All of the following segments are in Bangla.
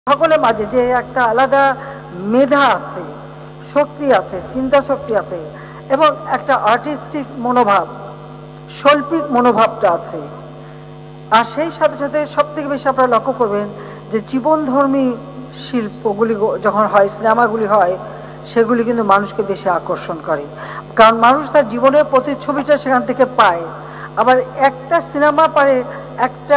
সকলের মাঝে যে একটা আলাদা মেধা আছে, শক্তি আছে, চিন্তা শক্তি আছে এবং একটা আর্টিস্টিক মনোভাব, শৈল্পিক মনোভাবটা আছে। আর সেই সাথে সাথে সব থেকে বেশি আপনারা লক্ষ্য করবেন যে জীবনধর্মী শিল্পগুলি যখন হয়, সিনেমাগুলি হয়, সেগুলি কিন্তু মানুষকে বেশি আকর্ষণ করে, কারণ মানুষ তার জীবনের প্রতিচ্ছবিটা সেখান থেকে পায়। আবার একটা সিনেমা পারে একটা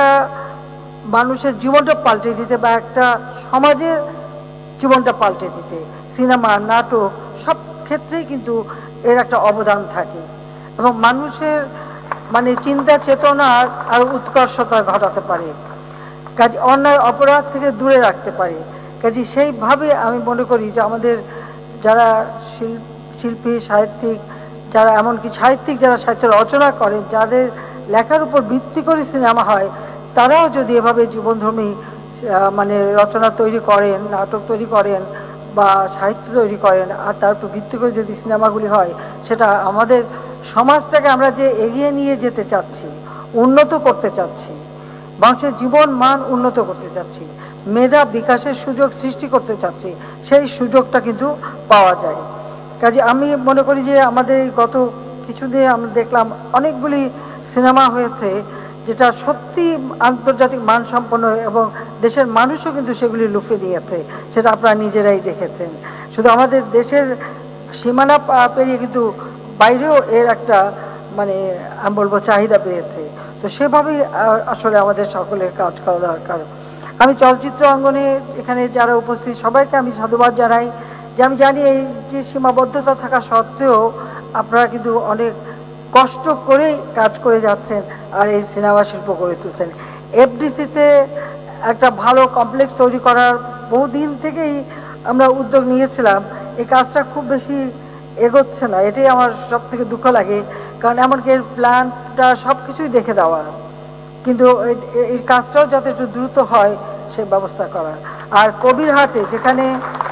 মানুষের জীবনটা পাল্টে দিতে বা একটা সমাজের জীবনটা পাল্টে দিতে। সিনেমা, নাটক সব ক্ষেত্রেই কিন্তু এর একটা অবদান থাকে এবং মানুষের মানে চিন্তা চেতনা আর উৎকর্ষতা ঘটাতে পারে, কাজে অন্যায় অপরাধ থেকে দূরে রাখতে পারে। কাজে সেইভাবে আমি মনে করি যে আমাদের যারা শিল্পী, সাহিত্যিক, যারা এমনকি সাহিত্যিক, যারা সাহিত্য রচনা করেন, যাদের লেখার উপর ভিত্তি করে সিনেমা হয়, তারাও যদি এভাবে জীবনধর্মী মানে রচনা তৈরি করেন, নাটক তৈরি করেন বা সাহিত্য তৈরি করেন, আর তার উপর ভিত্তি করে যদি সিনেমাগুলি হয়, সেটা আমাদের সমাজটাকে আমরা যে এগিয়ে নিয়ে যেতে চাচ্ছি, উন্নত করতে চাচ্ছি, মানুষের জীবন মান উন্নত করতে চাচ্ছি, মেধা বিকাশের সুযোগ সৃষ্টি করতে চাচ্ছি, সেই সুযোগটা কিন্তু পাওয়া যায়। কাজে আমি মনে করি যে আমাদের গত কিছুদিন আমরা দেখলাম অনেকগুলি সিনেমা হয়েছে যেটা সত্যি আন্তর্জাতিক মানসম্পন্ন এবং দেশের মানুষও কিন্তু সেগুলি লুফে দিয়েছে, সেটা আপনারা নিজেরাই দেখেছেন। শুধু আমাদের দেশের সীমানা পেরিয়ে কিন্তু বাইরেও এর একটা মানে আমি বলবো চাহিদা পেয়েছে। তো সেভাবেই আসলে আমাদের সকলের কাজ করা দরকার। আমি চলচ্চিত্র অঙ্গনে এখানে যারা উপস্থিত সবাইকে আমি সাধুবাদ জানাই, যে আমি জানি এই যে সীমাবদ্ধতা থাকা সত্ত্বেও আপনারা কিন্তু অনেক কষ্ট করেই কাজ করে যাচ্ছেন আর এই সিনেমা শিল্প গড়ে তুলছেন। এফডিসিতে একটা ভালো কমপ্লেক্স তৈরি করার বহুদিন থেকেই আমরা উদ্যোগ নিয়েছিলাম, এই কাজটা খুব বেশি এগোচ্ছে না, এটাই আমার সব থেকে দুঃখ লাগে। কারণ এমনকি এর প্ল্যানটা সব কিছুই দেখে দেওয়া, কিন্তু এই কাজটাও যাতে একটু দ্রুত হয় সে ব্যবস্থা করা। আর কবিরহাটে যেখানে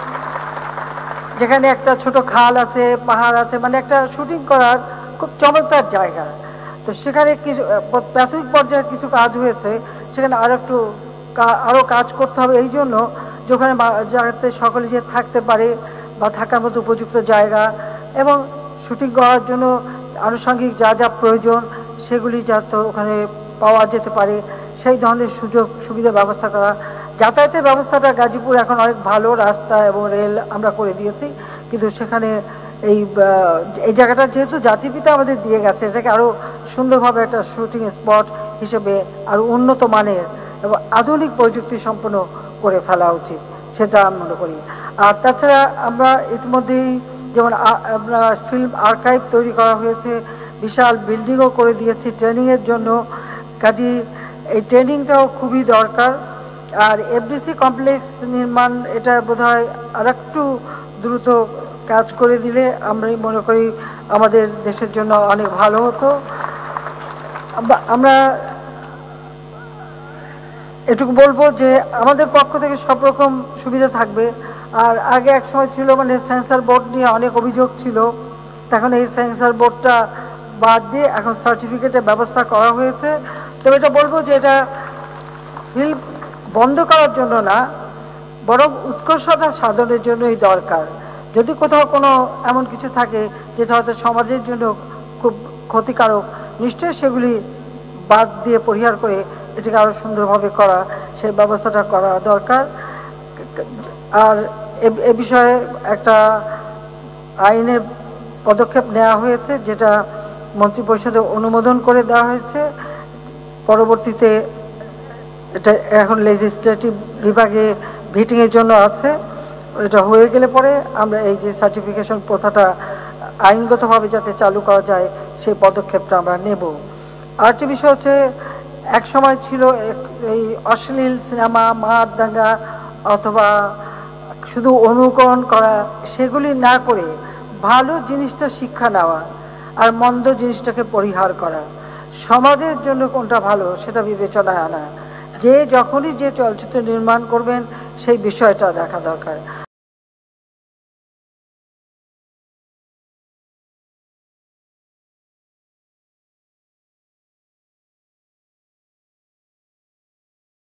যেখানে একটা ছোট খাল আছে, পাহাড় আছে, মানে একটা শুটিং করার খুব চমৎকার জায়গা, তো সেখানে কিছু প্রাথমিক পর্যায়ে কিছু কাজ হয়েছে, সেখানে আরো কাজ করতে হবে। এই জন্য যেখানে যাতে সকলে যে থাকতে পারে বা থাকার মতো উপযুক্ত জায়গা এবং শুটিং করার জন্য আনুষঙ্গিক যা যা প্রয়োজন সেগুলি যাতে ওখানে পাওয়া যেতে পারে, সেই ধরনের সুযোগ সুবিধা ব্যবস্থা করা। যাতায়াতের ব্যবস্থাটা গাজীপুর এখন অনেক ভালো, রাস্তা এবং রেল আমরা করে দিয়েছি, কিন্তু সেখানে এই জায়গাটা যেহেতু জাতিপিতা আমাদের দিয়ে গেছে, এটাকে আরো সুন্দরভাবে একটা শুটিং স্পট হিসেবে আরো উন্নত মানের এবং আধুনিক প্রযুক্তি সম্পন্ন করে ফেলা উচিত, সেটা আমি মনে করি। আর তাছাড়া আমরা ইতিমধ্যেই যেমন আমরা ফিল্ম আর্কাইভ তৈরি করা হয়েছে, বিশাল বিল্ডিংও করে দিয়েছি ট্রেনিংয়ের জন্য, কাজে এই ট্রেনিংটাও খুবই দরকার। আর এফডিসি কমপ্লেক্স নির্মাণ এটা বোধহয় আর একটু দ্রুত কাজ করে দিলে আমরাই মনে করি আমাদের দেশের জন্য অনেক ভালো হতো। আমরা এটুকু বলবো যে আমাদের পক্ষ থেকে সব রকম সুবিধা থাকবে। আর আগে এক সময় ছিল মানে সেন্সর বোর্ড নিয়ে অনেক অভিযোগ ছিল, তখন এই সেন্সর বোর্ডটা বাদ দিয়ে এখন সার্টিফিকেটের ব্যবস্থা করা হয়েছে। তবে এটা বলবো যে এটা ফিল্ম বন্ধ করার জন্য না, বরং উৎকর্ষতা সাধনের জন্যই দরকার। যদি কোথাও কোনো এমন কিছু থাকে যেটা হয়তো সমাজের জন্য খুব ক্ষতিকারক, নিশ্চয়ই সেগুলি বাদ দিয়ে পরিহার করে এটাকে আরো সুন্দরভাবে করা, সেই ব্যবস্থাটা করা দরকার। আর এ বিষয়ে একটা আইনের পদক্ষেপ নেওয়া হয়েছে, যেটা মন্ত্রিপরিষদে অনুমোদন করে দেওয়া হয়েছে। পরবর্তীতে এটা এখন লেজিসলেটিভ বিভাগে ভিটিং এর জন্য আছে, এটা হয়ে গেলে পরে আমরা এই যে সার্টিফিকেশন প্রথাটা আইনগতভাবে যাতে চালু করা যায় সেই পদক্ষেপটা আমরা নেব। আরেকটি বিষয় হচ্ছে, এক সময় ছিল এই অশ্লীল সিনেমা, মার দাঙ্গা অথবা শুধু অনুকরণ করা, সেগুলি না করে ভালো জিনিসটা শিক্ষা নেওয়া আর মন্দ জিনিসটাকে পরিহার করা, সমাজের জন্য কোনটা ভালো সেটা বিবেচনায় আনা, যে যখনই যে চলচ্চিত্র নির্মাণ করবেন সেই বিষয়টা দেখা দরকার।